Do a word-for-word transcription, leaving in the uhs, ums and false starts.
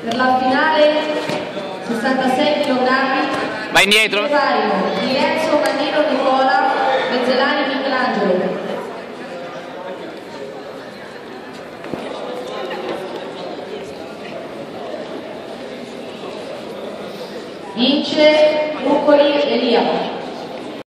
Per la finale sessantasei chilogrammi. Vai indietro. Di Enzo Mannino Nicola, Mezzelani Michelangelo. Vince Ruccoli Elia.